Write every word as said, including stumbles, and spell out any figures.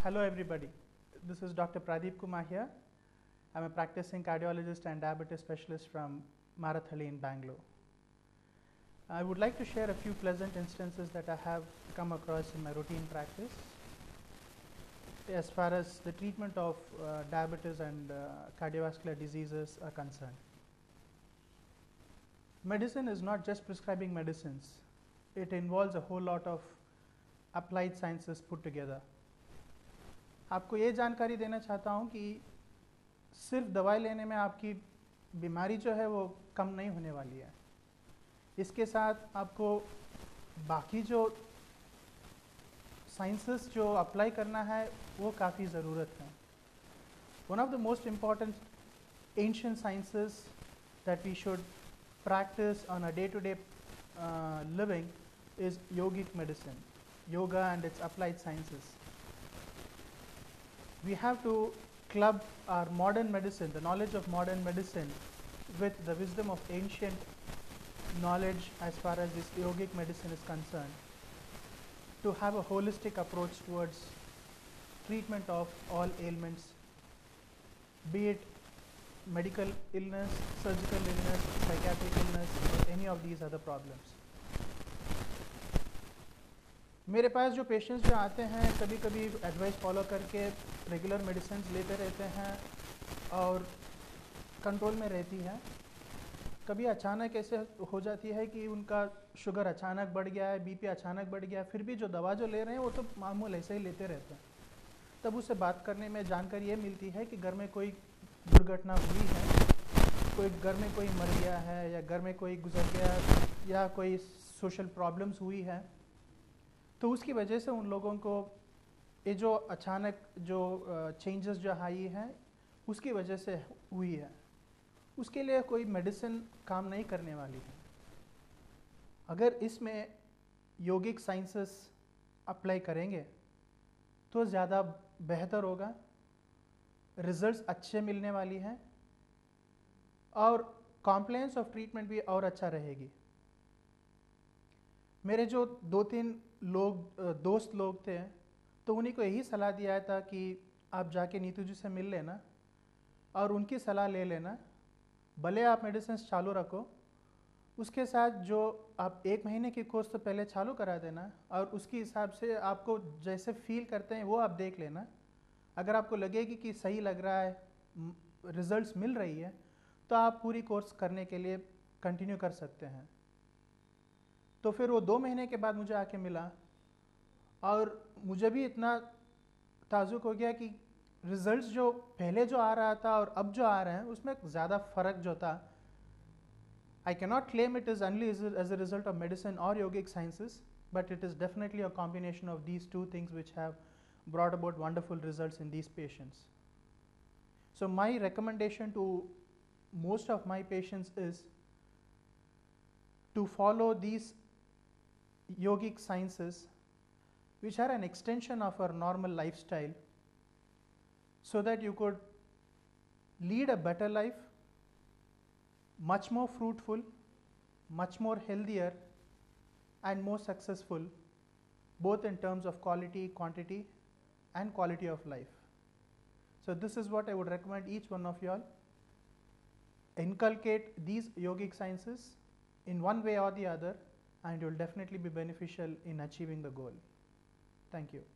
Hello everybody, this is Doctor Pradeep Kumar here. I'm a practicing cardiologist and diabetes specialist from Marathali in Bangalore. I would like to share a few pleasant instances that I have come across in my routine practice as far as the treatment of uh, diabetes and uh, cardiovascular diseases are concerned. Medicine is not just prescribing medicines, it involves a whole lot of applied sciences put together. आपको ये जानकारी देना चाहता हूँ कि सिर्फ दवाई लेने में आपकी बीमारी जो है वो कम नहीं होने वाली है, इसके साथ आपको बाकी जो साइंसेस जो अप्लाई करना है वो काफ़ी ज़रूरत है. One of the most important ancient sciences that we should practice on a day-to-day uh, living is yogic medicine, yoga and its applied sciences. We have to club our modern medicine, the knowledge of modern medicine, with the wisdom of ancient knowledge as far as this yogic medicine is concerned, to have a holistic approach towards treatment of all ailments, be it medical illness, surgical illness, psychiatric illness, or any of these other problems. मेरे पास जो patients जो आते हैं कभी कभी advice follow करके regular medicine लेते रहते हैं और कंट्रोल में रहती है. कभी अचानक ऐसे हो जाती है कि उनका शुगर अचानक बढ़ गया है, बीपी अचानक बढ़ गया है, फिर भी जो दवा जो ले रहे हैं वो तो मामूल ऐसे ही लेते रहते हैं. तब उससे बात करने में जानकारी ये मिलती है कि घर में कोई दुर्घटना हुई है, कोई घर में कोई मर गया है या घर में कोई गुजर गया या कोई सोशल प्रॉब्लम्स हुई है, तो उसकी वजह से उन लोगों को ये जो अचानक जो चेंजेस जो आई हैं उसकी वजह से हुई है. उसके लिए कोई मेडिसिन काम नहीं करने वाली है. अगर इसमें योगिक साइंसेस अप्लाई करेंगे तो ज़्यादा बेहतर होगा, रिजल्ट्स अच्छे मिलने वाली हैं और कॉम्प्लायंस ऑफ ट्रीटमेंट भी और अच्छा रहेगी. मेरे जो दो तीन लोग दोस्त लोग थे तो उन्हीं को यही सलाह दिया था कि आप जाके नीतू जी से मिल लेना और उनकी सलाह ले लेना. भले आप मेडिसिन चालू रखो, उसके साथ जो आप एक महीने की कोर्स तो पहले चालू करा देना और उसके हिसाब से आपको जैसे फील करते हैं वो आप देख लेना. अगर आपको लगेगी कि सही लग रहा है, रिजल्ट्स मिल रही है, तो आप पूरी कोर्स करने के लिए कंटिन्यू कर सकते हैं. तो फिर वो दो महीने के बाद मुझे आके मिला और मुझे भी इतना ताजुब हो गया कि रिजल्ट्स जो पहले जो आ रहा था और अब जो आ रहे हैं उसमें ज़्यादा फ़र्क जो था. I cannot claim it is only as a result of medicine or yogic sciences, but it is definitely a combination of these two things which have brought about wonderful results in these patients. So my recommendation to most of my patients is to follow these yogic sciences which are an extension of our normal lifestyle so that you could lead a better life, much more fruitful, much more healthier and more successful, both in terms of quality, quantity and quality of life. So this is what I would recommend each one of you all. Inculcate these yogic sciences in one way or the other and it will definitely be beneficial in achieving the goal. Thank you.